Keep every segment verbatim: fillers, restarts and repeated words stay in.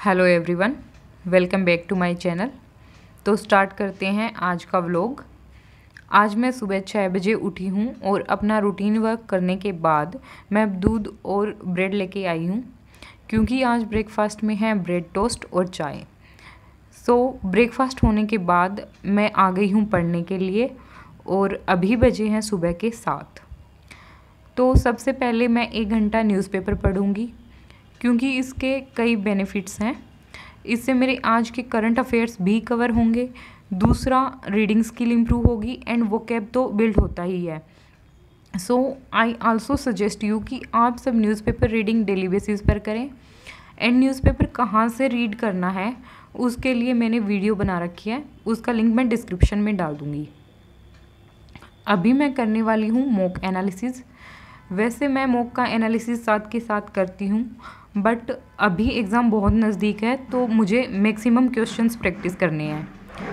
Hello everyone, welcome back to my channel. तो start करते हैं आज का व्लॉग। आज मैं सुबह छः बजे उठी हूँ और अपना रूटीन वर्क करने के बाद मैं दूध और ब्रेड लेके आई हूँ, क्योंकि आज ब्रेकफास्ट में है ब्रेड टोस्ट और चाय। सो ब्रेकफास्ट होने के बाद मैं आ गई हूँ पढ़ने के लिए और अभी बजे हैं सुबह के सात। तो सबसे पहले मैं एक घंटा न्यूज़पेपर पढ़ूँगी, क्योंकि इसके कई बेनिफिट्स हैं। इससे मेरे आज के करंट अफेयर्स भी कवर होंगे। दूसरा, रीडिंग स्किल इम्प्रूव होगी एंड वोकैब तो बिल्ड होता ही है। So I also suggest you कि आप सब न्यूज़पेपर रीडिंग डेली बेसिस पर करें। एंड न्यूज़पेपर कहाँ से रीड करना है उसके लिए मैंने वीडियो बना रखी है, उसका लिंक मैं डिस्क्रिप्शन में डाल दूँगी। अभी मैं करने वाली हूँ मॉक एनालिसिस। वैसे मैं मॉक का एनालिसिस साथ के साथ करती हूँ, बट अभी एग्ज़ाम बहुत नज़दीक है तो मुझे मैक्सिमम क्वेश्चंस प्रैक्टिस करने हैं।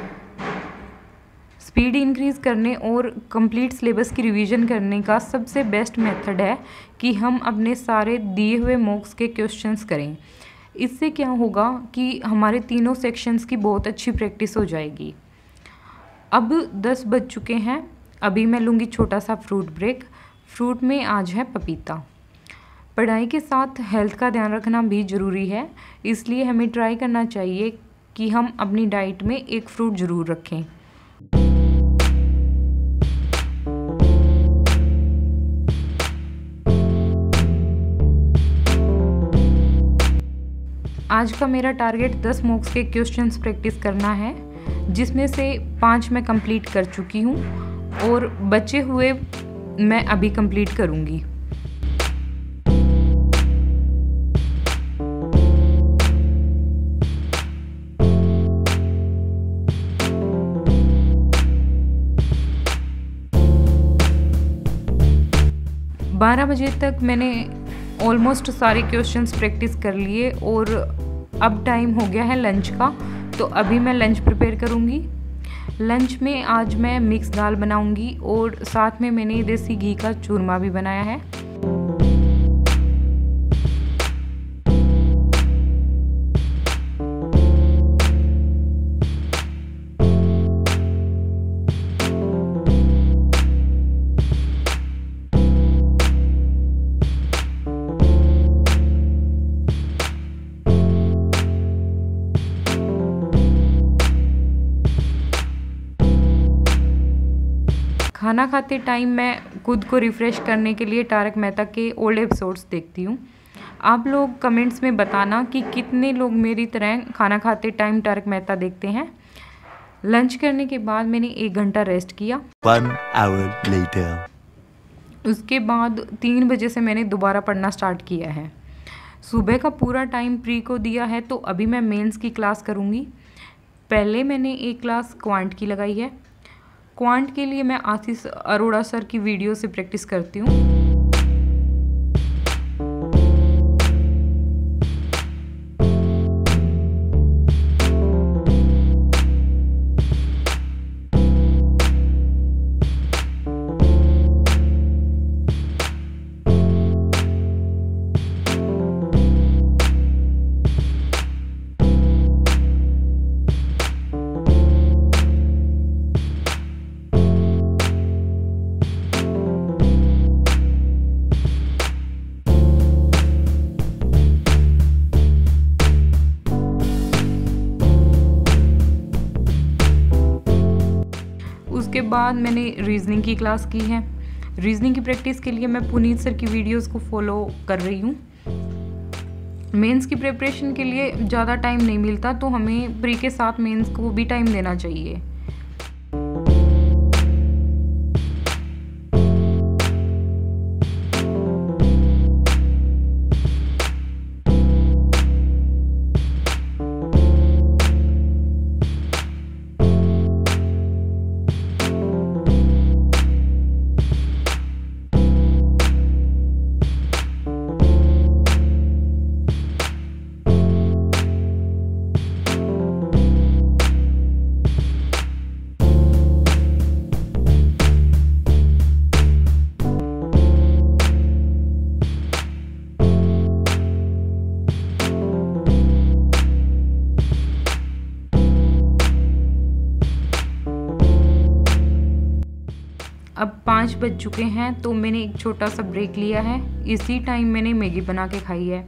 स्पीड इंक्रीज़ करने और कंप्लीट सिलेबस की रिवीजन करने का सबसे बेस्ट मेथड है कि हम अपने सारे दिए हुए मॉक्स के क्वेश्चंस करें। इससे क्या होगा कि हमारे तीनों सेक्शंस की बहुत अच्छी प्रैक्टिस हो जाएगी। अब दस बज चुके हैं, अभी मैं लूँगी छोटा सा फ्रूट ब्रेक। फ्रूट में आज है पपीता। पढ़ाई के साथ हेल्थ का ध्यान रखना भी ज़रूरी है, इसलिए हमें ट्राई करना चाहिए कि हम अपनी डाइट में एक फ्रूट ज़रूर रखें। आज का मेरा टारगेट दस मॉक्स के क्वेश्चंस प्रैक्टिस करना है, जिसमें से पाँच मैं कंप्लीट कर चुकी हूँ और बचे हुए मैं अभी कंप्लीट करूँगी। बारह बजे तक मैंने ऑलमोस्ट सारे क्वेश्चंस प्रैक्टिस कर लिए और अब टाइम हो गया है लंच का, तो अभी मैं लंच प्रिपेयर करूँगी। लंच में आज मैं मिक्स दाल बनाऊँगी और साथ में मैंने देसी घी का चूरमा भी बनाया है। खाना खाते टाइम मैं खुद को रिफ़्रेश करने के लिए तारक मेहता के ओल्ड एपिसोड्स देखती हूँ। आप लोग कमेंट्स में बताना कि कितने लोग मेरी तरह खाना खाते टाइम तारक मेहता देखते हैं। लंच करने के बाद मैंने एक घंटा रेस्ट किया। One hour later. उसके बाद तीन बजे से मैंने दोबारा पढ़ना स्टार्ट किया है। सुबह का पूरा टाइम प्री को दिया है, तो अभी मैं मेंस की क्लास करूँगी। पहले मैंने एक क्लास क्वांट की लगाई है। क्वांट के लिए मैं आशीष अरोड़ा सर की वीडियो से प्रैक्टिस करती हूँ। उसके बाद मैंने रीजनिंग की क्लास की है। रीजनिंग की प्रैक्टिस के लिए मैं पुनीत सर की वीडियोस को फॉलो कर रही हूँ। मेंस की प्रिपरेशन के लिए ज़्यादा टाइम नहीं मिलता, तो हमें प्री के साथ मेंस को भी टाइम देना चाहिए। पाँच बज चुके हैं तो मैंने एक छोटा सा ब्रेक लिया है। इसी टाइम मैंने मैगी बना के खाई है।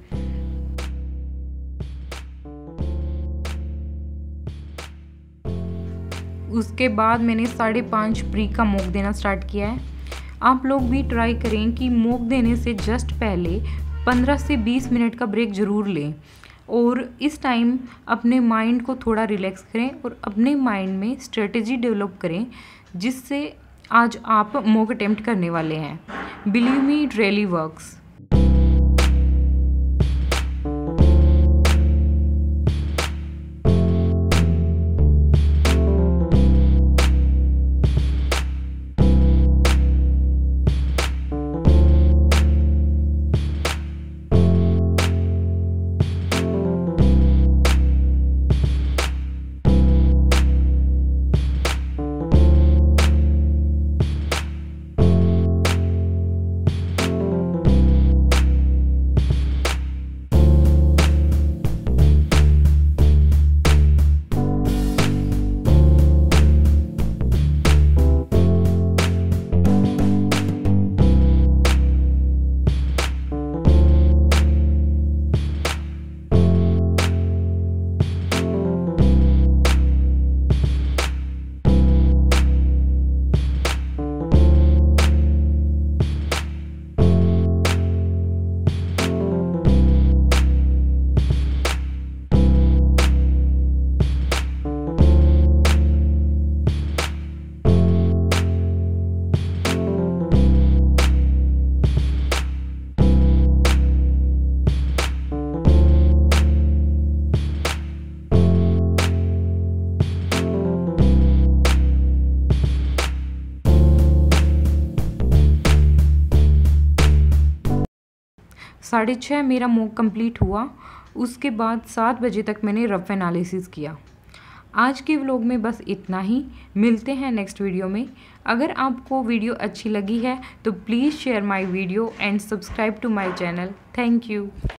उसके बाद मैंने साढ़े पाँच प्री का मॉक देना स्टार्ट किया है। आप लोग भी ट्राई करें कि मॉक देने से जस्ट पहले पंद्रह से बीस मिनट का ब्रेक ज़रूर लें और इस टाइम अपने माइंड को थोड़ा रिलैक्स करें और अपने माइंड में स्ट्रेटजी डेवलप करें जिससे आज आप मॉक अटेम्प्ट करने वाले हैं। Believe me, it really works. साढ़े छः मेरा मॉक कंप्लीट हुआ। उसके बाद सात बजे तक मैंने रफ एनालिसिस किया। आज के व्लॉग में बस इतना ही। मिलते हैं नेक्स्ट वीडियो में। अगर आपको वीडियो अच्छी लगी है तो please share my video and subscribe to my channel. Thank you.